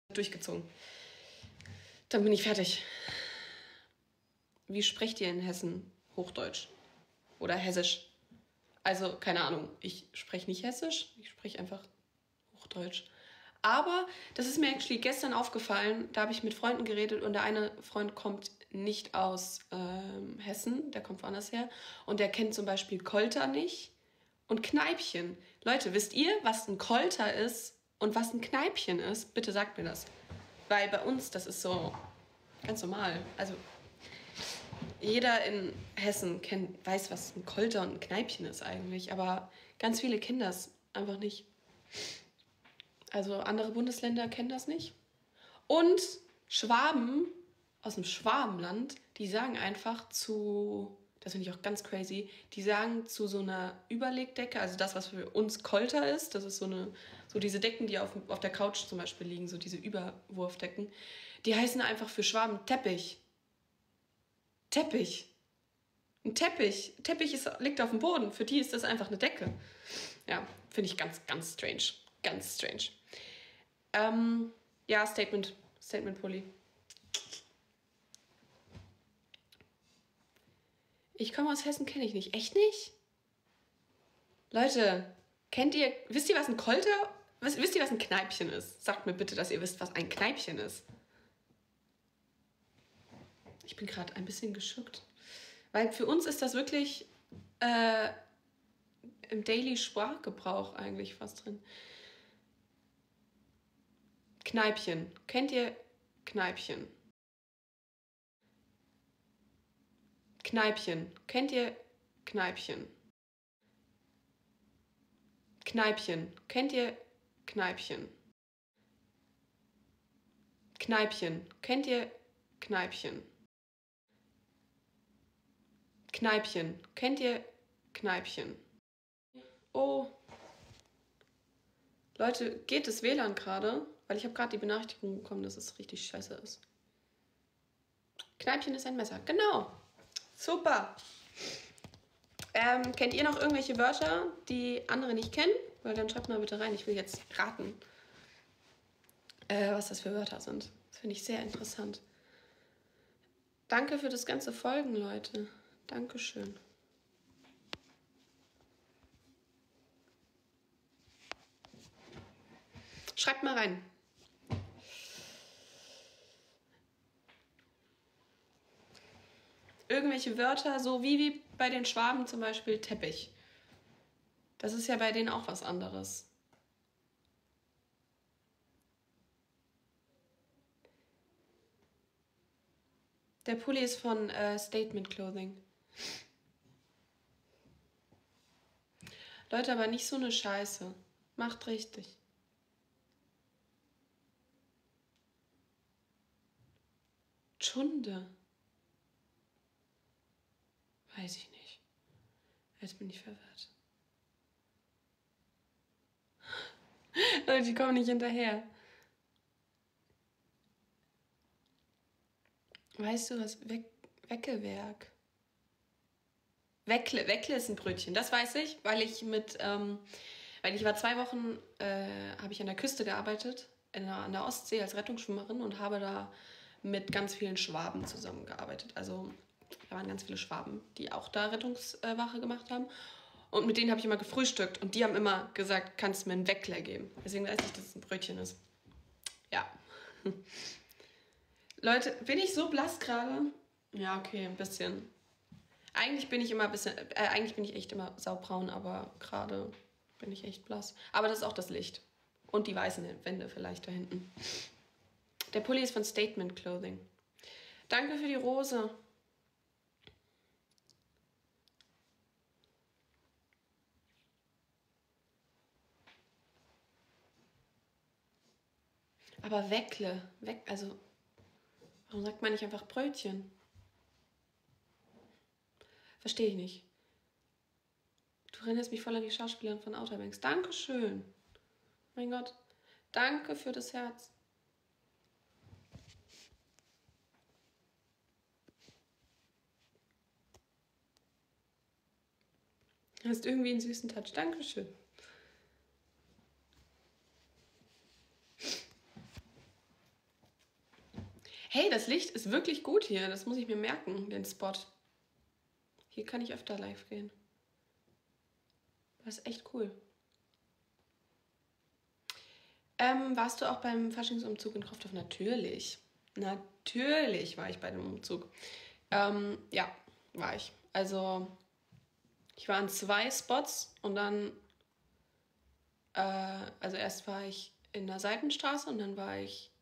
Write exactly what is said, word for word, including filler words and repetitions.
durchgezogen. Dann bin ich fertig. Wie sprecht ihr in Hessen Hochdeutsch? Oder Hessisch? Also, keine Ahnung, ich spreche nicht Hessisch, ich spreche einfach Hochdeutsch. Aber das ist mir actually gestern aufgefallen, da habe ich mit Freunden geredet und der eine Freund kommt nicht aus ähm, Hessen, der kommt woanders her und der kennt zum Beispiel Kolter nicht und Kneipchen. Leute, wisst ihr, was ein Kolter ist und was ein Kneipchen ist? Bitte sagt mir das. Weil bei uns, das ist so ganz normal. Also jeder in Hessen kennt, weiß, was ein Kolter und ein Kneipchen ist eigentlich, aber ganz viele kennen das einfach nicht. Also andere Bundesländer kennen das nicht. Und Schwaben aus dem Schwabenland, die sagen einfach zu, das finde ich auch ganz crazy, die sagen zu so einer Überlegdecke, also das, was für uns Kolter ist, das ist so eine, so diese Decken, die auf, auf der Couch zum Beispiel liegen, so diese Überwurfdecken, die heißen einfach für Schwaben Teppich. Teppich. Ein Teppich. Teppich ist, liegt auf dem Boden. Für die ist das einfach eine Decke. Ja, finde ich ganz, ganz strange. Ganz strange. Ähm, ja, Statement. Statement Pulli. Ich komme aus Hessen, kenne ich nicht. Echt nicht? Leute, kennt ihr, wisst ihr, was ein Kolter, was, wisst ihr, was ein Kneipchen ist? Sagt mir bitte, dass ihr wisst, was ein Kneipchen ist. Ich bin gerade ein bisschen geschockt. Weil für uns ist das wirklich äh, im Daily Sprachgebrauch eigentlich fast drin. Kneipchen. Kennt ihr Kneipchen? Kneipchen. Kennt ihr Kneipchen? Kneipchen. Kennt ihr Kneipchen? Kneipchen. Kennt ihr Kneipchen? Kneipchen. Kennt ihr Kneipchen? Oh. Leute, geht das W L A N gerade? Weil ich habe gerade die Benachrichtigung bekommen, dass es richtig scheiße ist. Kneipchen ist ein Messer. Genau. Super. Ähm, kennt ihr noch irgendwelche Wörter, die andere nicht kennen? Weil dann schreibt mal bitte rein. Ich will jetzt raten, äh, was das für Wörter sind. Das finde ich sehr interessant. Danke für das ganze Folgen, Leute. Dankeschön. Schreibt mal rein. Irgendwelche Wörter, so wie, wie bei den Schwaben zum Beispiel Teppich. Das ist ja bei denen auch was anderes. Der Pulli ist von äh, Statement Clothing. Leute, aber nicht so eine Scheiße. Macht richtig. Tschunde. Weiß ich nicht. Jetzt bin ich verwirrt. Leute, die kommen nicht hinterher. Weißt du was? We Weckewerk. Weckle. Weckle ist ein Brötchen. Das weiß ich, weil ich mit, ähm, weil ich war zwei Wochen, äh, habe ich an der Küste gearbeitet, in der, an der Ostsee als Rettungsschwimmerin und habe da mit ganz vielen Schwaben zusammengearbeitet. Also da waren ganz viele Schwaben, die auch da Rettungswache gemacht haben. Und mit denen habe ich immer gefrühstückt. Und die haben immer gesagt, kannst du mir einen Weckler geben. Deswegen weiß ich, dass es ein Brötchen ist. Ja. Leute, bin ich so blass gerade? Ja, okay, ein bisschen. Eigentlich bin ich immer ein bisschen, äh, eigentlich bin ich echt immer saubraun, aber gerade bin ich echt blass. Aber das ist auch das Licht. Und die weißen Wände vielleicht da hinten. Der Pulli ist von Statement Clothing. Danke für die Rose. Aber Weckle, Weck, also, warum sagt man nicht einfach Brötchen? Verstehe ich nicht. Du erinnerst mich voll an die Schauspielerin von Outer Banks. Dankeschön. Mein Gott. Danke für das Herz. Du hast irgendwie einen süßen Touch. Dankeschön. Hey, das Licht ist wirklich gut hier. Das muss ich mir merken, den Spot. Hier kann ich öfter live gehen. Das ist echt cool. Ähm, warst du auch beim Faschingsumzug in Kroftorf? Natürlich. Natürlich war ich bei dem Umzug. Ähm, ja, war ich. Also, ich war an zwei Spots und dann, äh, also erst war ich in der Seitenstraße und dann war ich